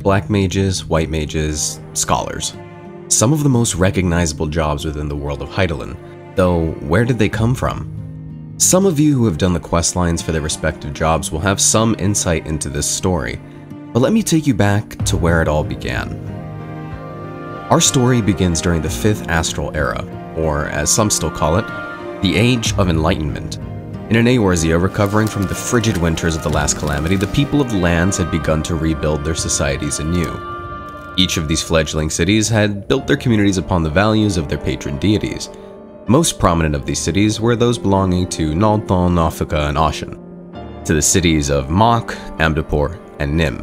black mages, white mages, scholars. Some of the most recognizable jobs within the world of Hydaelyn, though where did they come from? Some of you who have done the quest lines for their respective jobs will have some insight into this story, but let me take you back to where it all began. Our story begins during the 5th Astral Era, or as some still call it, the Age of Enlightenment. In an Eorzea recovering from the frigid winters of the last calamity, the people of the lands had begun to rebuild their societies anew. Each of these fledgling cities had built their communities upon the values of their patron deities. Most prominent of these cities were those belonging to Nalthal, Nafika, and Ashen, to the cities of Mok, Amdapor, and Nim.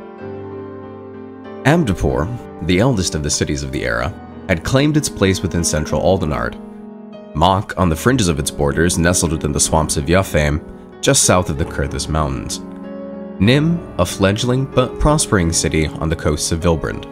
Amdapor, the eldest of the cities of the era, had claimed its place within central Aldernard. Mok, on the fringes of its borders, nestled within the swamps of Yafaim, just south of the Kurthus Mountains. Nim, a fledgling but prospering city on the coasts of Vilbrand.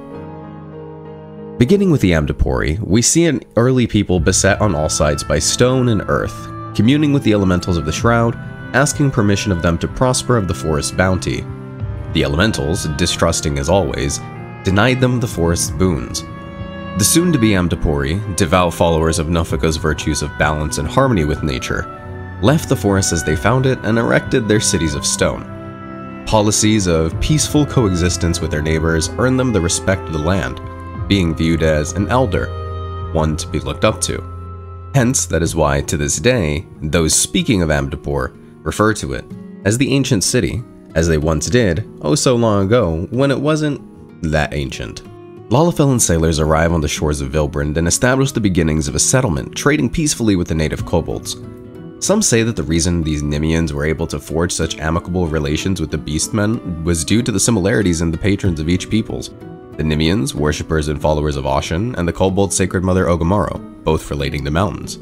Beginning with the Amdapori, we see an early people beset on all sides by stone and earth, communing with the elementals of the Shroud, asking permission of them to prosper of the forest's bounty. The elementals, distrusting as always, denied them the forest's boons. The soon-to-be Amdapori, devout followers of Nafika's virtues of balance and harmony with nature, left the forest as they found it and erected their cities of stone. Policies of peaceful coexistence with their neighbors earned them the respect of the land, being viewed as an elder, one to be looked up to. Hence, that is why, to this day, those speaking of Amdapor refer to it as the ancient city, as they once did, oh so long ago, when it wasn't that ancient. Lalafell sailors arrive on the shores of Vilbrand and establish the beginnings of a settlement, trading peacefully with the native kobolds. Some say that the reason these Nimians were able to forge such amicable relations with the Beastmen was due to the similarities in the patrons of each peoples. The Nimians, worshippers and followers of Ashen, and the kobold sacred mother Ogamaro, both relating to mountains.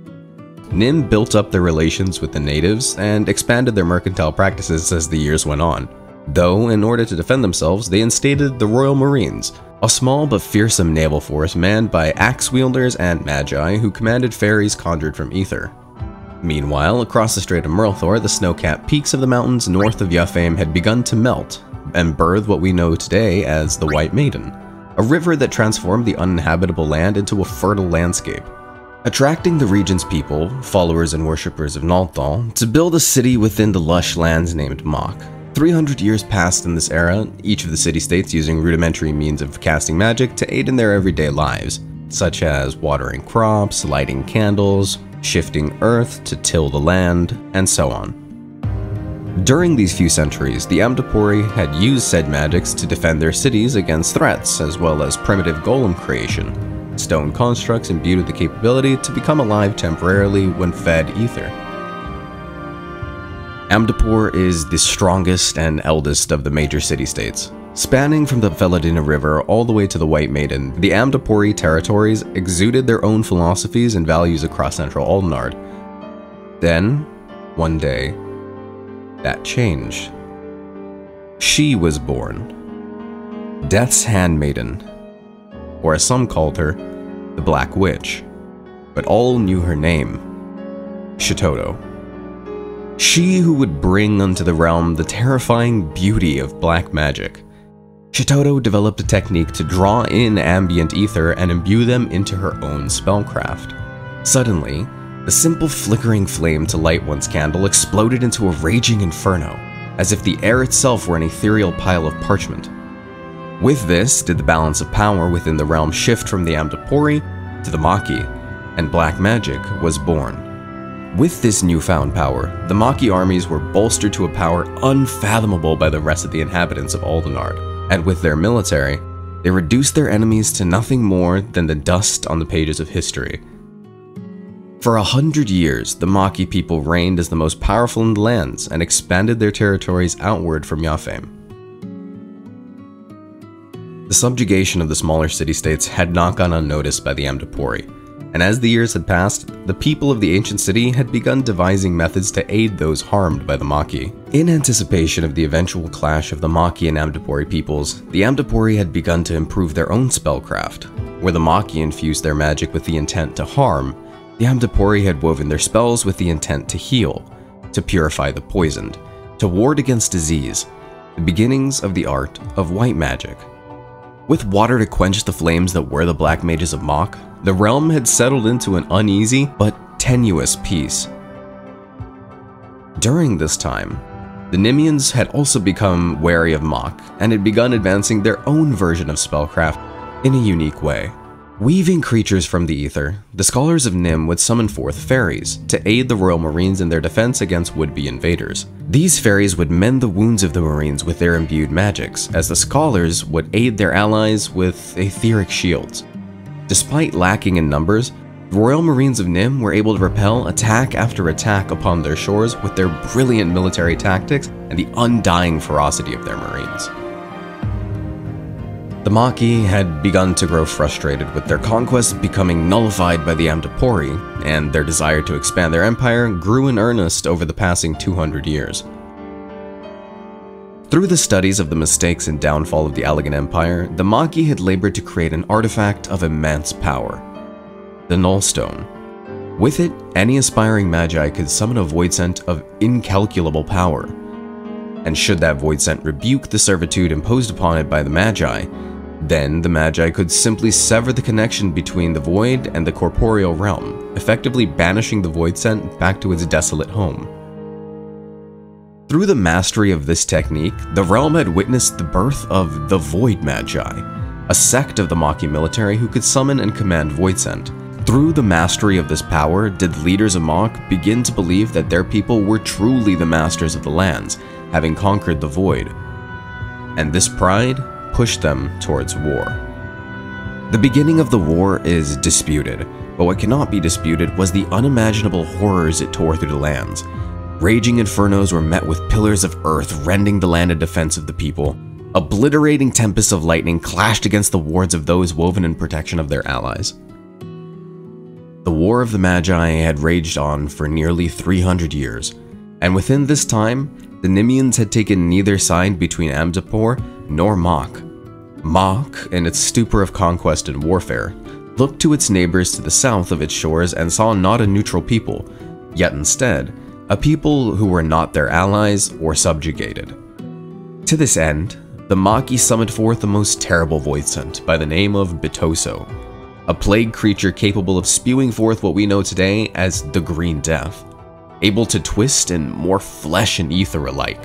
Nim built up their relations with the natives and expanded their mercantile practices as the years went on, though in order to defend themselves they instated the Royal Marines, a small but fearsome naval force manned by axe-wielders and magi who commanded fairies conjured from ether. Meanwhile, across the Strait of Murlthor, the snow-capped peaks of the mountains north of Yafaim had begun to melt, and birth what we know today as the White Maiden, a river that transformed the uninhabitable land into a fertile landscape, attracting the region's people, followers and worshippers of Nalthal, to build a city within the lush lands named Mok. 300 years passed in this era, each of the city-states using rudimentary means of casting magic to aid in their everyday lives, such as watering crops, lighting candles, shifting earth to till the land, and so on. During these few centuries, the Amdapori had used said magics to defend their cities against threats, as well as primitive golem creation, stone constructs imbued with the capability to become alive temporarily when fed ether. Amdapor is the strongest and eldest of the major city-states. Spanning from the Veladina River all the way to the White Maiden, the Amdapori territories exuded their own philosophies and values across central Aldernard. Then, one day, that changed. She was born. Death's Handmaiden, or as some called her, the Black Witch, but all knew her name, Shitoto. She who would bring unto the realm the terrifying beauty of black magic. Shitoto developed a technique to draw in ambient ether and imbue them into her own spellcraft. Suddenly, the simple flickering flame to light one's candle exploded into a raging inferno, as if the air itself were an ethereal pile of parchment. With this did the balance of power within the realm shift from the Amdapori to the Maki, and black magic was born. With this newfound power, the Maki armies were bolstered to a power unfathomable by the rest of the inhabitants of Aldernard, and with their military, they reduced their enemies to nothing more than the dust on the pages of history. For 100 years, the Maki people reigned as the most powerful in the lands and expanded their territories outward from Yafaim. The subjugation of the smaller city-states had not gone unnoticed by the Amdapori, and as the years had passed, the people of the ancient city had begun devising methods to aid those harmed by the Maki. In anticipation of the eventual clash of the Maki and Amdapori peoples, the Amdapori had begun to improve their own spellcraft. Where the Maki infused their magic with the intent to harm, the Amdapori had woven their spells with the intent to heal, to purify the poisoned, to ward against disease, the beginnings of the art of white magic. With water to quench the flames that were the Black Mages of Mok, the realm had settled into an uneasy but tenuous peace. During this time, the Nimians had also become wary of Mok and had begun advancing their own version of spellcraft in a unique way. Weaving creatures from the ether, the scholars of Nim would summon forth fairies to aid the Royal Marines in their defense against would-be invaders. These fairies would mend the wounds of the Marines with their imbued magics, as the scholars would aid their allies with etheric shields. Despite lacking in numbers, the Royal Marines of Nim were able to repel attack after attack upon their shores with their brilliant military tactics and the undying ferocity of their Marines. The Maki had begun to grow frustrated with their conquest becoming nullified by the Amdapori, and their desire to expand their empire grew in earnest over the passing 200 years. Through the studies of the mistakes and downfall of the Allagan Empire, the Maki had labored to create an artifact of immense power, the Nullstone. With it, any aspiring magi could summon a voidsent of incalculable power, and should that voidsent rebuke the servitude imposed upon it by the magi, then the magi could simply sever the connection between the void and the corporeal realm, effectively banishing the voidsent back to its desolate home. Through the mastery of this technique, the realm had witnessed the birth of the Void Magi, a sect of the Maki military who could summon and command voidsent. Through the mastery of this power, did leaders of Mok begin to believe that their people were truly the masters of the lands, having conquered the void. And this pride pushed them towards war. The beginning of the war is disputed, but what cannot be disputed was the unimaginable horrors it tore through the lands. Raging infernos were met with pillars of earth rending the landed defense of the people. Obliterating tempests of lightning clashed against the wards of those woven in protection of their allies. The War of the Magi had raged on for nearly 300 years, and within this time, the Nimians had taken neither side between Amdapor nor Mok. Mok, in its stupor of conquest and warfare, looked to its neighbors to the south of its shores and saw not a neutral people, yet instead, a people who were not their allies or subjugated. To this end, the Maki summoned forth the most terrible voidsent by the name of Bitoso, a plague creature capable of spewing forth what we know today as the Green Death, able to twist and morph flesh and ether alike.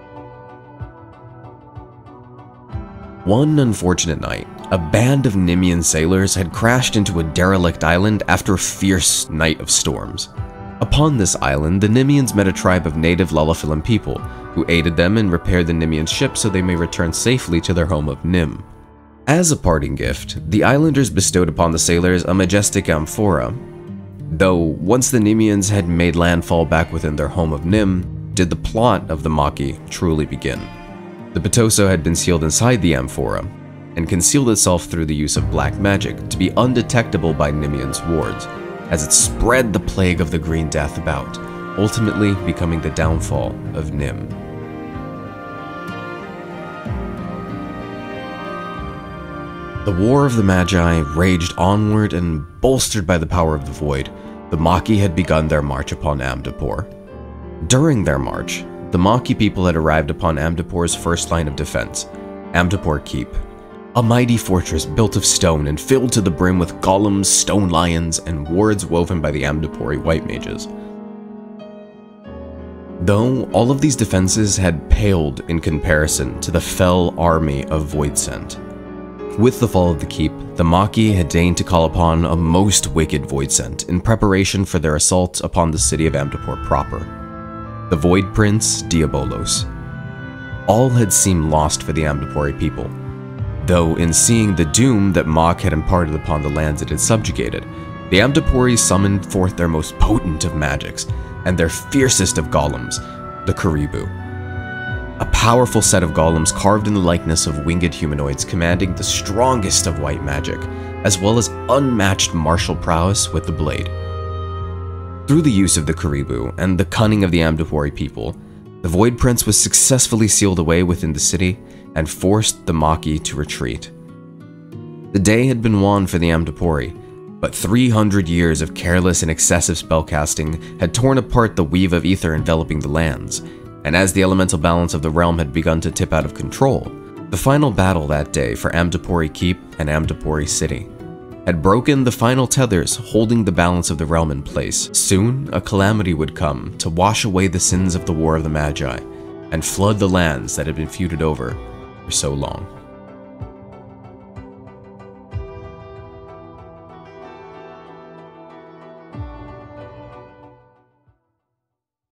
One unfortunate night, a band of Nimian sailors had crashed into a derelict island after a fierce night of storms. Upon this island, the Nimians met a tribe of native Lullaphilan people, who aided them and repaired the Nimian ship so they may return safely to their home of Nim. As a parting gift, the islanders bestowed upon the sailors a majestic amphora, though once the Nimians had made landfall back within their home of Nim, did the plot of the Maki truly begin. The Bitoso had been sealed inside the amphora, and concealed itself through the use of black magic to be undetectable by Nimian's wards, as it spread the plague of the Green Death about, ultimately becoming the downfall of Nim. The War of the Magi raged onward, and bolstered by the power of the Void, the Maki had begun their march upon Amdapor. During their march, the Maki people had arrived upon Amdapor's first line of defense, Amdapor Keep, a mighty fortress built of stone and filled to the brim with golems, stone lions, and wards woven by the Amdapori white mages. Though all of these defenses had paled in comparison to the fell army of Voidsent. With the fall of the keep, the Maki had deigned to call upon a most wicked Voidsent in preparation for their assault upon the city of Amdapor proper, the Void Prince Diabolos. All had seemed lost for the Amdapori people, though in seeing the doom that Mok had imparted upon the lands it had subjugated, the Amdapori summoned forth their most potent of magics and their fiercest of golems, the Karibu. A powerful set of golems carved in the likeness of winged humanoids commanding the strongest of white magic, as well as unmatched martial prowess with the blade. Through the use of the Karibu and the cunning of the Amdapori people, the Void Prince was successfully sealed away within the city and forced the Maki to retreat. The day had been won for the Amdapori, but 300 years of careless and excessive spellcasting had torn apart the weave of ether enveloping the lands, And as the elemental balance of the realm had begun to tip out of control, the final battle that day for Amdapori Keep and Amdapori City had broken the final tethers holding the balance of the realm in place. Soon, a calamity would come to wash away the sins of the War of the Magi and flood the lands that had been feuded over for so long.